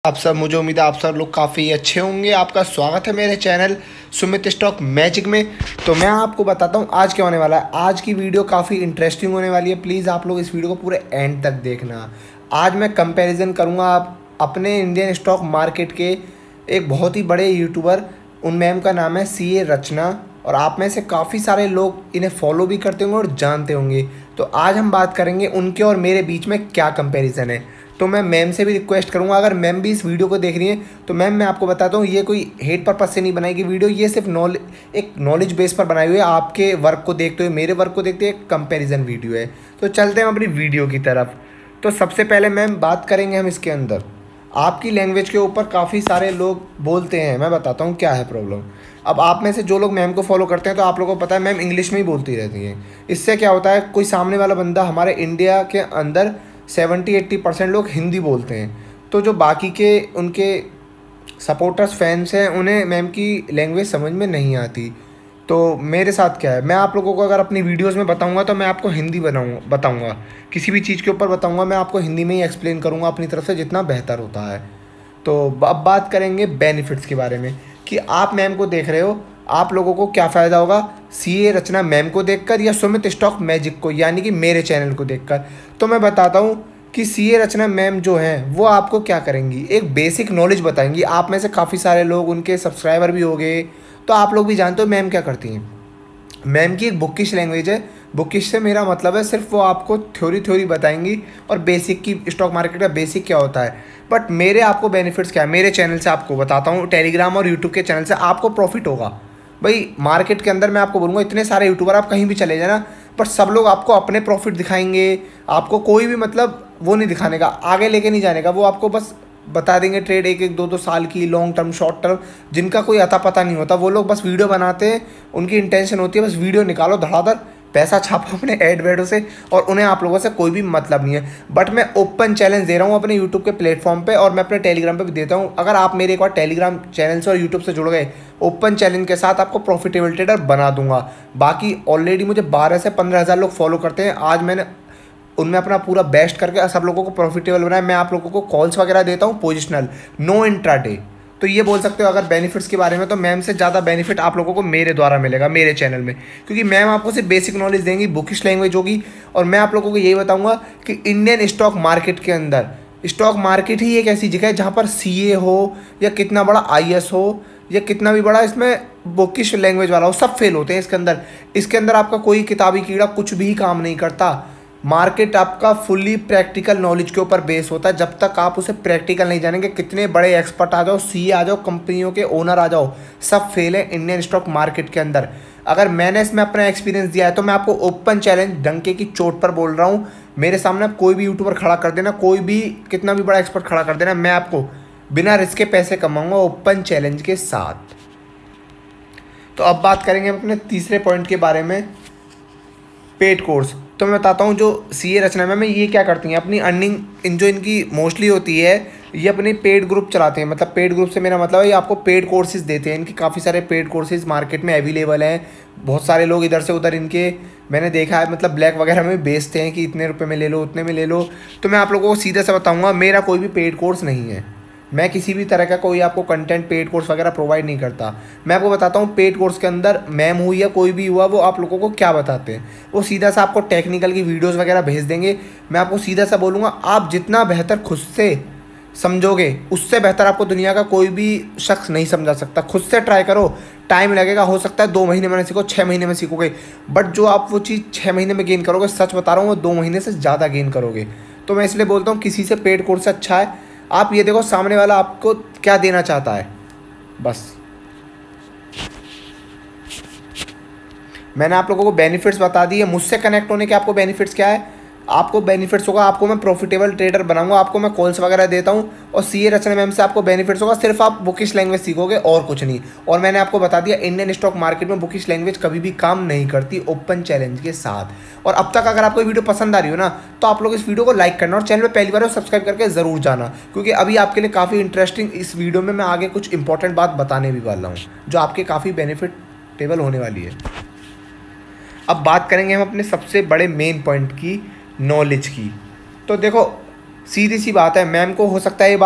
आप सब मुझे उम्मीद है आप सब लोग काफ़ी अच्छे होंगे। आपका स्वागत है मेरे चैनल सुमित स्टॉक मैजिक में। तो मैं आपको बताता हूँ आज क्या होने वाला है। आज की वीडियो काफ़ी इंटरेस्टिंग होने वाली है। प्लीज़ आप लोग इस वीडियो को पूरे एंड तक देखना। आज मैं कंपैरिजन करूँगा आप अपने इंडियन स्टॉक मार्केट के एक बहुत ही बड़े यूट्यूबर, उन मैम का नाम है CA रचना, और आप में से काफ़ी सारे लोग इन्हें फॉलो भी करते होंगे और जानते होंगे। तो आज हम बात करेंगे उनके और मेरे बीच में क्या कंपैरिजन है। तो मैं मैम से भी रिक्वेस्ट करूंगा, अगर मैम भी इस वीडियो को देख रही हैं तो मैम मैं आपको बताता हूँ ये कोई हेट पर्पज से नहीं बनाई गई वीडियो, ये सिर्फ एक नॉलेज बेस पर बनाई हुई है। आपके वर्क को देखते हुए, मेरे वर्क को देखते हुए एक कंपैरिजन वीडियो है। तो चलते हैं अपनी वीडियो की तरफ। तो सबसे पहले मैम बात करेंगे हम इसके अंदर आपकी लैंग्वेज के ऊपर। काफ़ी सारे लोग बोलते हैं, मैं बताता हूँ क्या है प्रॉब्लम। अब आप में से जो लोग मैम को फॉलो करते हैं तो आप लोगों को पता है मैम इंग्लिश में ही बोलती रहती हैं। इससे क्या होता है, कोई सामने वाला बंदा, हमारे इंडिया के अंदर 70-80% लोग हिंदी बोलते हैं, तो जो बाकी के उनके सपोर्टर्स फैंस हैं उन्हें मैम की लैंग्वेज समझ में नहीं आती। तो मेरे साथ क्या है, मैं आप लोगों को अगर अपनी वीडियोस में बताऊंगा तो मैं आपको हिंदी बताऊंगा, किसी भी चीज़ के ऊपर बताऊंगा मैं आपको हिंदी में ही एक्सप्लेन करूंगा अपनी तरफ से जितना बेहतर होता है। तो अब बात करेंगे बेनिफिट्स के बारे में कि आप मैम को देख रहे हो, आप लोगों को क्या फ़ायदा होगा CA रचना मैम को देखकर या सुमित स्टॉक मैजिक को यानी कि मेरे चैनल को देखकर। तो मैं बताता हूँ कि CA रचना मैम जो हैं वो आपको क्या करेंगी, एक बेसिक नॉलेज बताएंगी। आप में से काफ़ी सारे लोग उनके सब्सक्राइबर भी हो गए, तो आप लोग भी जानते हो मैम क्या करती हैं। मैम की एक बुकिश लैंग्वेज है। बुकिश से मेरा मतलब है सिर्फ वो आपको थ्योरी बताएंगी और बेसिक की स्टॉक मार्केट का बेसिक क्या होता है। बट मेरे आपको बेनिफिट्स क्या है, मेरे चैनल से आपको बताता हूँ। टेलीग्राम और यूट्यूब के चैनल से आपको प्रॉफिट होगा। भाई मार्केट के अंदर मैं आपको बोलूँगा, इतने सारे यूट्यूबर आप कहीं भी चले जाना, पर सब लोग आपको अपने प्रॉफिट दिखाएंगे। आपको कोई भी मतलब वो नहीं दिखाने का, आगे लेके नहीं जाने का। वो आपको बस बता देंगे ट्रेड 1-1, 2-2 साल की, लॉन्ग टर्म, शॉर्ट टर्म, जिनका कोई अता पता नहीं होता। वो लोग बस वीडियो बनाते हैं, उनकी इंटेंशन होती है बस वीडियो निकालो, धड़ाधड़ पैसा छापो अपने एड वेडों से, और उन्हें आप लोगों से कोई भी मतलब नहीं है। बट मैं ओपन चैलेंज दे रहा हूँ अपने यूट्यूब के प्लेटफॉर्म पे, और मैं अपने टेलीग्राम पे भी देता हूँ। अगर आप मेरे एक बार टेलीग्राम चैनल से और यूट्यूब से जुड़ गए, ओपन चैलेंज के साथ आपको प्रॉफिटेबल ट्रेडर बना दूंगा। बाकी ऑलरेडी मुझे 12 से 15 हज़ार लोग फॉलो करते हैं। आज मैंने उनमें अपना पूरा बेस्ट करके सब लोगों को प्रॉफिटेबल बनाया। मैं आप लोगों को कॉल्स वगैरह देता हूँ पोजिशनल, नो इंट्राडे। तो ये बोल सकते हो अगर बेनिफिट्स के बारे में, तो मैम से ज़्यादा बेनिफिट आप लोगों को मेरे द्वारा मिलेगा मेरे चैनल में, क्योंकि मैम आपको सिर्फ बेसिक नॉलेज देंगी, बुकिश लैंग्वेज होगी। और मैं आप लोगों को यही बताऊंगा कि इंडियन स्टॉक मार्केट के अंदर, स्टॉक मार्केट ही एक ऐसी जगह है जहाँ पर CA हो या कितना बड़ा IS हो या कितना भी बड़ा इसमें बुकिश लैंग्वेज वाला हो, सब फेल होते हैं इसके अंदर। इसके अंदर आपका कोई किताबी कीड़ा कुछ भी काम नहीं करता। मार्केट आपका फुल्ली प्रैक्टिकल नॉलेज के ऊपर बेस होता है। जब तक आप उसे प्रैक्टिकल नहीं जानेंगे, कितने बड़े एक्सपर्ट आ जाओ, CA आ जाओ, कंपनियों के ओनर आ जाओ, सब फेल है इंडियन स्टॉक मार्केट के अंदर। अगर मैंने इसमें अपना एक्सपीरियंस दिया है तो मैं आपको ओपन चैलेंज डंके की चोट पर बोल रहा हूँ। मेरे सामने कोई भी यूट्यूबर खड़ा कर देना, कोई भी कितना भी बड़ा एक्सपर्ट खड़ा कर देना, मैं आपको बिना रिस्क के पैसे कमाऊंगा ओपन चैलेंज के साथ। तो अब बात करेंगे हम अपने तीसरे पॉइंट के बारे में, पेड कोर्स। तो मैं बताता हूँ जो CA रचना मैम ये क्या करती हैं, अपनी अर्निंग जो इनकी मोस्टली होती है, ये अपनी पेड ग्रुप चलाते हैं। मतलब पेड ग्रुप से मेरा मतलब है ये आपको पेड कोर्सेज देते हैं। इनकी काफ़ी सारे पेड कोर्सेज मार्केट में अवेलेबल हैं। बहुत सारे लोग इधर से उधर इनके मैंने देखा है, मतलब ब्लैक वगैरह में बेचते हैं कि इतने रुपये में ले लो, उतने में ले लो। तो मैं आप लोगों को सीधे से बताऊँगा, मेरा कोई भी पेड कोर्स नहीं है। मैं किसी भी तरह का कोई आपको कंटेंट पेड कोर्स वगैरह प्रोवाइड नहीं करता। मैं आपको बताता हूँ पेड कोर्स के अंदर मैम हुई या कोई भी हुआ, वो आप लोगों को क्या बताते हैं। वो सीधा सा आपको टेक्निकल की वीडियोस वगैरह भेज देंगे। मैं आपको सीधा सा बोलूँगा, आप जितना बेहतर खुद से समझोगे, उससे बेहतर आपको दुनिया का कोई भी शख्स नहीं समझा सकता। खुद से ट्राई करो, टाइम लगेगा, हो सकता है 2 महीने में सीखो, 6 महीने में सीखोगे, बट जो आप वो चीज़ 6 महीने में गेन करोगे, सच बता रहा हूँ, वो 2 महीने से ज़्यादा गेन करोगे। तो मैं इसलिए बोलता हूँ किसी से पेड कोर्स अच्छा है। आप ये देखो सामने वाला आपको क्या देना चाहता है, बस। मैंने आप लोगों को बेनिफिट्स बता दिए। मुझसे कनेक्ट होने के आपको बेनिफिट्स क्या है, आपको बेनिफिट्स होगा, आपको मैं प्रॉफिटेबल ट्रेडर बनाऊंगा, आपको मैं कॉल्स वगैरह देता हूं। और CA रचना मैम से आपको बेनिफिट्स होगा, सिर्फ आप बुकिश लैंग्वेज सीखोगे और कुछ नहीं। और मैंने आपको बता दिया इंडियन स्टॉक मार्केट में बुकिश लैंग्वेज कभी भी काम नहीं करती ओपन चैलेंज के साथ। और अब तक अगर आपको वीडियो पसंद आ रही हो ना, तो आप लोग इस वीडियो को लाइक करना और चैनल पर पहली बार सब्सक्राइब करके ज़रूर जाना, क्योंकि अभी आपके लिए काफ़ी इंटरेस्टिंग इस वीडियो में मैं आगे कुछ इंपॉर्टेंट बात बताने भी वाला हूँ जो आपके काफ़ी बेनिफिटेबल होने वाली है। अब बात करेंगे हम अपने सबसे बड़े मेन पॉइंट की, नॉलेज की। तो देखो सीधी सी बात है, मैम को हो सकता है ये बात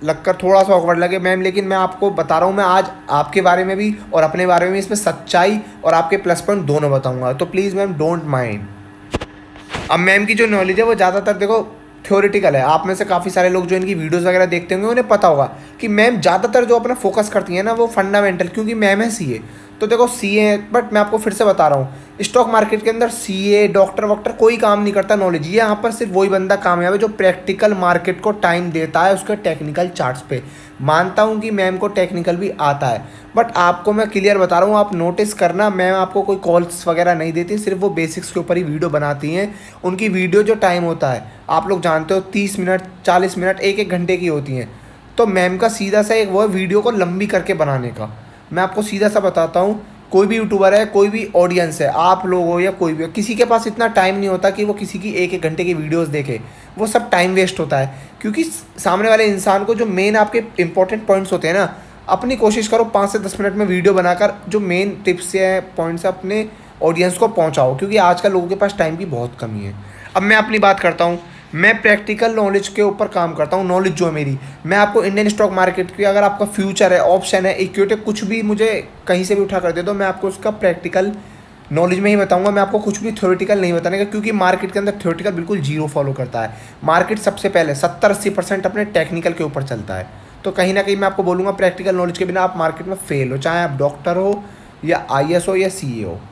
लगकर थोड़ा सा ऑकवर्ड लगे मैम, लेकिन मैं आपको बता रहा हूँ, मैं आज आपके बारे में भी और अपने बारे में भी इसमें सच्चाई और आपके प्लस पॉइंट दोनों बताऊँगा, तो प्लीज़ मैम डोंट माइंड। अब मैम की जो नॉलेज है वो ज़्यादातर देखो थ्योरेटिकल है। आप में से काफ़ी सारे लोग जो इनकी वीडियोस वगैरह देखते होंगे उन्हें पता होगा कि मैम ज़्यादातर जो अपना फोकस करती है ना वो फंडामेंटल, क्योंकि मैम है सीए। तो देखो सीए, बट मैं आपको फिर से बता रहा हूँ, स्टॉक मार्केट के अंदर सीए डॉक्टर वॉक्टर कोई काम नहीं करता नॉलेज। ये यहाँ पर सिर्फ वही बंदा कामयाब है जो प्रैक्टिकल मार्केट को टाइम देता है उसके टेक्निकल चार्ट्स पे। मानता हूँ कि मैम को टेक्निकल भी आता है, बट आपको मैं क्लियर बता रहा हूँ, आप नोटिस करना, मैम आपको कोई कॉल्स वगैरह नहीं देती, सिर्फ वो बेसिक्स के ऊपर ही वीडियो बनाती हैं। उनकी वीडियो जो टाइम होता है आप लोग जानते हो 30 मिनट 40 मिनट 1-1 घंटे की होती हैं। तो मैम का सीधा सा एक वो है वीडियो को लंबी करके बनाने का। मैं आपको सीधा सा बताता हूँ, कोई भी यूट्यूबर है, कोई भी ऑडियंस है, आप लोग हो या कोई भी हो, किसी के पास इतना टाइम नहीं होता कि वो किसी की 1-1 घंटे की वीडियोस देखे। वो सब टाइम वेस्ट होता है, क्योंकि सामने वाले इंसान को जो मेन आपके इंपॉर्टेंट पॉइंट्स होते हैं ना, अपनी कोशिश करो 5 से 10 मिनट में वीडियो बनाकर जो मेन टिप्स है पॉइंट्स अपने ऑडियंस को पहुँचाओ, क्योंकि आजकल लोगों के पास टाइम की बहुत कमी है। अब मैं अपनी बात करता हूँ, मैं प्रैक्टिकल नॉलेज के ऊपर काम करता हूँ। नॉलेज जो है मेरी, मैं आपको इंडियन स्टॉक मार्केट की, अगर आपका फ्यूचर है, ऑप्शन है, इक्विटी, कुछ भी मुझे कहीं से भी उठा कर दे दो, मैं आपको उसका प्रैक्टिकल नॉलेज में ही बताऊंगा। मैं आपको कुछ भी थ्योरेटिकल नहीं बताने का, क्योंकि मार्केट के अंदर थ्योरेटिकल बिल्कुल जीरो फॉलो करता है। मार्केट सबसे पहले 70-80% अपने टेक्निकल के ऊपर चलता है। तो कहीं ना कहीं मैं आपको बोलूँगा प्रैक्टिकल नॉलेज के बिना आप मार्केट में फेल हो, चाहे आप डॉक्टर हो या IAS हो या CA हो।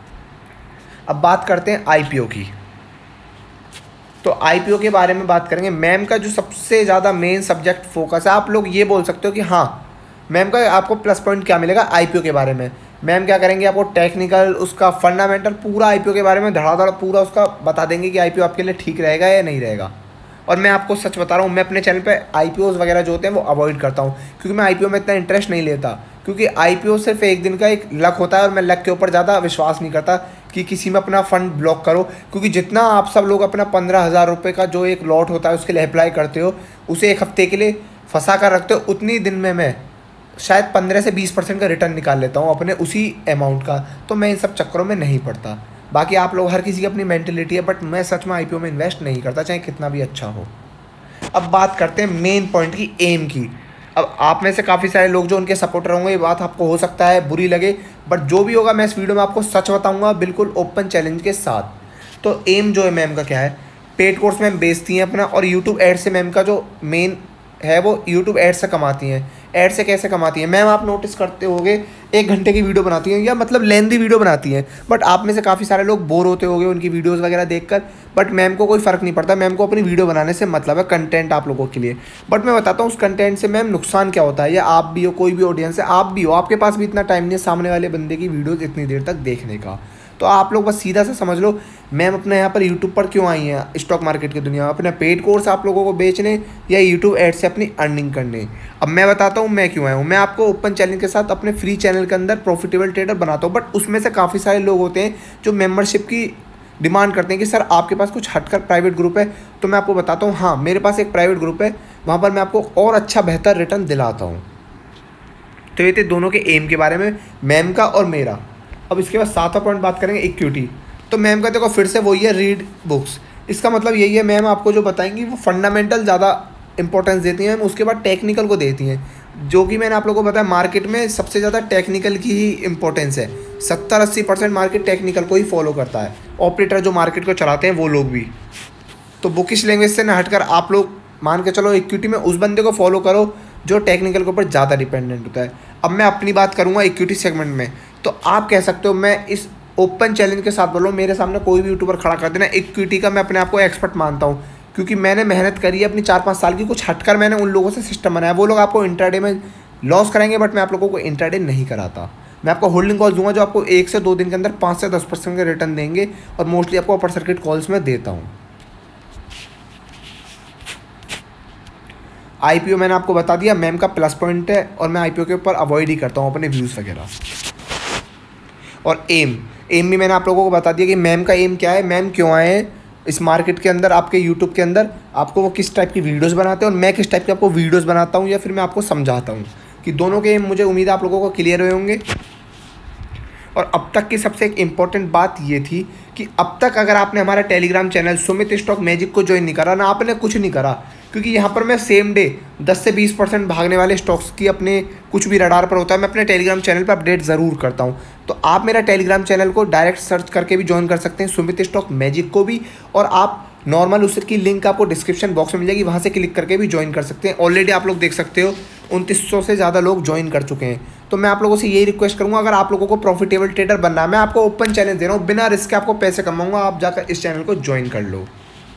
अब बात करते हैं IPO की। तो IPO के बारे में बात करेंगे। मैम का जो सबसे ज़्यादा मेन सब्जेक्ट फोकस है, आप लोग ये बोल सकते हो कि हाँ मैम का आपको प्लस पॉइंट क्या मिलेगा IPO के बारे में। मैम क्या करेंगे, आपको टेक्निकल, उसका फंडामेंटल, पूरा IPO के बारे में धड़ाधड़ पूरा उसका बता देंगे कि IPO आपके लिए ठीक रहेगा या नहीं रहेगा। और मैं आपको सच बता रहा हूँ, मैं अपने चैनल पे IPOs वगैरह जो होते हैं वो अवॉइड करता हूँ, क्योंकि मैं IPO में इतना इंटरेस्ट नहीं लेता, क्योंकि IPO सिर्फ एक दिन का एक लक होता है और मैं लक के ऊपर ज़्यादा विश्वास नहीं करता कि किसी में अपना फ़ंड ब्लॉक करो। क्योंकि जितना आप सब लोग अपना 15,000 रुपये का जो एक लॉट होता है उसके लिए अप्लाई करते हो, उसे एक हफ्ते के लिए फंसा कर रखते हो, उतनी दिन में मैं शायद 15 से 20% का रिटर्न निकाल लेता हूँ अपने उसी अमाउंट का। तो मैं इन सब चक्करों में नहीं पड़ता। बाकी आप लोग, हर किसी की अपनी मेंटेलिटी है, बट मैं सच में IPO में इन्वेस्ट नहीं करता, चाहे कितना भी अच्छा हो। अब बात करते हैं मेन पॉइंट की, एम की। अब आप में से काफ़ी सारे लोग जो उनके सपोर्टर होंगे, ये बात आपको हो सकता है बुरी लगे, बट जो भी होगा मैं इस वीडियो में आपको सच बताऊंगा, बिल्कुल ओपन चैलेंज के साथ। तो एम जो है मैम का क्या है, पेड कोर्स मैम बेचती हैं अपना, और यूट्यूब एड से मैम का जो मेन है वो यूट्यूब एड से कमाती हैं। ऐड से कैसे कमाती हैं मैम, आप नोटिस करते होंगे 1 घंटे की वीडियो बनाती हैं, या मतलब लेंथी वीडियो बनाती हैं, बट आप में से काफ़ी सारे लोग बोर होते होंगे उनकी वीडियोस वगैरह देखकर, बट मैम को कोई फ़र्क नहीं पड़ता। मैम को अपनी वीडियो बनाने से मतलब है, कंटेंट आप लोगों के लिए। बट मैं बताता हूँ उस कंटेंट से मैम नुकसान क्या होता है, या आप भी हो, कोई भी ऑडियंस है, आप भी हो, आपके पास भी इतना टाइम नहीं है सामने वाले बंदे की वीडियोज़ इतनी देर तक देखने का। तो आप लोग बस सीधा सा समझ लो, मैम अपने यहाँ पर यूट्यूब पर क्यों आई हैं, स्टॉक मार्केट की दुनिया में अपना पेड कोर्स आप लोगों को बेचने, या यूट्यूब एड से अपनी अर्निंग करने। अब मैं बताता हूँ मैं क्यों आया हूँ। मैं आपको ओपन चैलेंज के साथ अपने फ्री चैनल के अंदर प्रॉफिटेबल ट्रेडर बनाता हूँ, बट उसमें से काफ़ी सारे लोग होते हैं जो मेंबरशिप की डिमांड करते हैं कि सर आपके पास कुछ हटकर प्राइवेट ग्रुप है। तो मैं आपको बताता हूँ, हाँ मेरे पास एक प्राइवेट ग्रुप है, वहाँ पर मैं आपको और अच्छा बेहतर रिटर्न दिलाता हूँ। तो ये थे दोनों के एम के बारे में, मैम का और मेरा। अब इसके बाद 7वां पॉइंट बात करेंगे, इक्विटी। तो मैम का देखो फिर से वही है, रीड बुक्स। इसका मतलब यही है, मैम आपको जो बताएंगी वो फंडामेंटल ज़्यादा इंपॉर्टेंस देती हैं, उसके बाद टेक्निकल को देती हैं, जो कि मैंने आप लोगों को बताया मार्केट में सबसे ज़्यादा टेक्निकल की ही इंपॉर्टेंस है। 70-80% मार्केट टेक्निकल को ही फॉलो करता है, ऑपरेटर जो मार्केट को चलाते हैं वो लोग भी। तो बुकिश लैंग्वेज से ना हटकर आप लोग मान के चलो इक्विटी में उस बंदे को फॉलो करो जो टेक्निकल के ऊपर ज़्यादा डिपेंडेंट होता है। अब मैं अपनी बात करूँगा इक्विटी सेगमेंट में, तो आप कह सकते हो, मैं इस ओपन चैलेंज के साथ बोलो, मेरे सामने कोई भी यूट्यूबर खड़ा कर देना, इक्विटी का मैं अपने आप को एक्सपर्ट मानता हूँ, क्योंकि मैंने मेहनत करी है अपनी 4-5 साल की, कुछ हटकर मैंने उन लोगों से सिस्टम बनाया। वो लोग आपको इंट्राडे में लॉस कराएंगे, बट मैं आप लोगों को इंट्राडे नहीं कराता। मैं आपको होल्डिंग कॉल्स दूंगा जो आपको 1 से 2 दिन के अंदर 5 से 10% के रिटर्न देंगे, और मोस्टली आपको अपर सर्किट कॉल्स में देता हूँ। IPO मैंने आपको बता दिया, मैम का प्लस पॉइंट है, और मैं IPO के ऊपर अवॉइड ही करता हूँ अपने व्यूज़ वगैरह। और एम भी मैंने आप लोगों को बता दिया कि मैम का एम क्या है, मैम क्यों आए हैं इस मार्केट के अंदर, आपके यूट्यूब के अंदर, आपको वो किस टाइप की वीडियोस बनाते हैं, और मैं किस टाइप की आपको वीडियोस बनाता हूँ, या फिर मैं आपको समझाता हूँ, कि दोनों के एम मुझे उम्मीद है आप लोगों को क्लियर हुए होंगे। और अब तक की सबसे एक इम्पॉर्टेंट बात ये थी कि अब तक अगर आपने हमारा Telegram channel Sumit stock magic को ज्वाइन नहीं करा ना, आपने कुछ नहीं करा, क्योंकि यहाँ पर मैं सेम डे 10 से 20% भागने वाले स्टॉक्स की अपने कुछ भी रडार पर होता है मैं अपने टेलीग्राम चैनल पर अपडेट ज़रूर करता हूँ। तो आप मेरा टेलीग्राम चैनल को डायरेक्ट सर्च करके भी ज्वाइन कर सकते हैं, सुमित स्टॉक मैजिक को भी, और आप नॉर्मल उसकी लिंक आपको डिस्क्रिप्शन बॉक्स में मिल जाएगी, वहाँ से क्लिक करके भी ज्वाइन कर सकते हैं। ऑलरेडी आप लोग देख सकते हो 2900 से ज़्यादा लोग ज्वाइन कर चुके हैं। तो मैं आप लोगों से यही रिक्वेस्ट करूँगा, अगर आप लोगों को प्रॉफिटेबल ट्रेडर बनना है, मैं आपको ओपन चैलेंज दे रहा हूँ, बिना रिस्क के आपको पैसे कमाऊँगा, आप जाकर इस चैनल को ज्वाइन कर लो।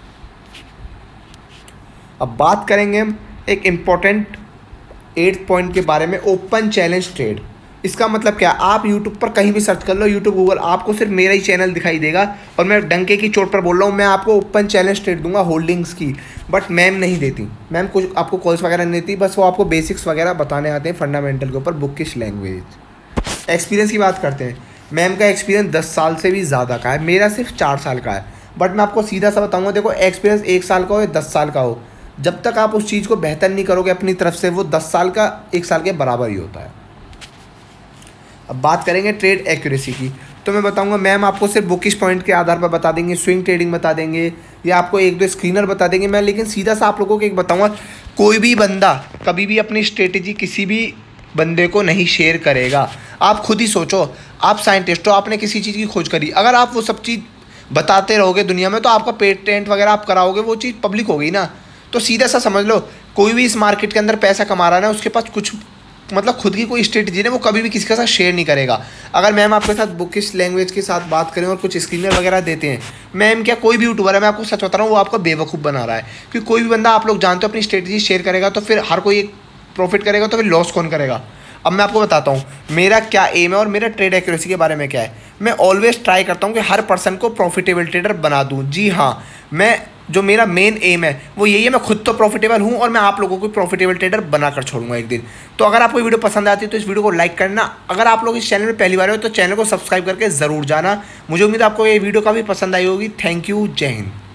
अब बात करेंगे हम एक इम्पॉर्टेंट 8th पॉइंट के बारे में, ओपन चैलेंज ट्रेड। इसका मतलब क्या, आप यूट्यूब पर कहीं भी सर्च कर लो, यूट्यूब गूगल, आपको सिर्फ मेरा ही चैनल दिखाई देगा, और मैं डंके की चोट पर बोल रहा हूँ, मैं आपको ओपन चैलेंज ट्रेड दूंगा होल्डिंग्स की। बट मैम नहीं देती, मैम कुछ आपको कॉल्स वगैरह नहीं देती, बस वो आपको बेसिक्स वगैरह बताने आते हैं फंडामेंटल के ऊपर, बुकिश लैंग्वेज। एक्सपीरियंस की बात करते हैं, मैम का एक्सपीरियंस 10 साल से भी ज़्यादा का है, मेरा सिर्फ 4 साल का है। बट मैं आपको सीधा सा बताऊँगा, देखो एक्सपीरियंस 1 साल का हो या 10 साल का हो, जब तक आप उस चीज़ को बेहतर नहीं करोगे अपनी तरफ से, वो 10 साल का 1 साल के बराबर ही होता है। अब बात करेंगे ट्रेड एक्यूरेसी की, तो मैं बताऊंगा मैम आपको सिर्फ बुकिश पॉइंट के आधार पर बता देंगे, स्विंग ट्रेडिंग बता देंगे, या आपको 1-2 स्क्रीनर बता देंगे। मैं लेकिन सीधा सा आप लोगों को एक बताऊंगा, कोई भी बंदा कभी भी अपनी स्ट्रेटेजी किसी भी बंदे को नहीं शेयर करेगा। आप खुद ही सोचो, आप साइंटिस्ट हो, आपने किसी चीज़ की खोज करी, अगर आप वो सब चीज़ बताते रहोगे दुनिया में, तो आपका पेटेंट वगैरह आप कराओगे, वो चीज़ पब्लिक हो गई ना। तो सीधा सा समझ लो, कोई भी इस मार्केट के अंदर पैसा कमा रहा है ना, उसके पास कुछ मतलब खुद की कोई स्ट्रेटजी है, वो कभी भी किसी के साथ शेयर नहीं करेगा। अगर मैम आपके साथ बुकिश लैंग्वेज के साथ बात करें और कुछ स्क्रीनर वगैरह देते हैं, मैम क्या कोई भी यूट्यूबर है, मैं आपको सच बता रहा हूँ, वो आपका बेवकूफ़ बना रहा है। क्योंकि कोई भी बंदा, आप लोग जानते हो, अपनी स्ट्रेटजी शेयर करेगा तो फिर हर कोई प्रॉफिट करेगा, तो फिर लॉस कौन करेगा। अब मैं आपको बताता हूँ मेरा क्या एम है और मेरा ट्रेड एक्यूरेसी के बारे में क्या है। मैं ऑलवेज ट्राई करता हूँ कि हर पर्सन को प्रॉफिटेबल ट्रेडर बना दूँ। जी हाँ, मैं जो मेरा मेन एम है वो यही है, मैं खुद तो प्रॉफिटेबल हूँ और मैं आप लोगों को प्रॉफिटेबल ट्रेडर बनाकर छोड़ूंगा एक दिन। तो अगर आपको वीडियो पसंद आती है तो इस वीडियो को लाइक करना। अगर आप लोग इस चैनल में पहली बार हो तो चैनल को सब्सक्राइब करके ज़रूर जाना। मुझे उम्मीद है आपको ये वीडियो काफ़ी पसंद आई होगी। थैंक यू, जय हिंद।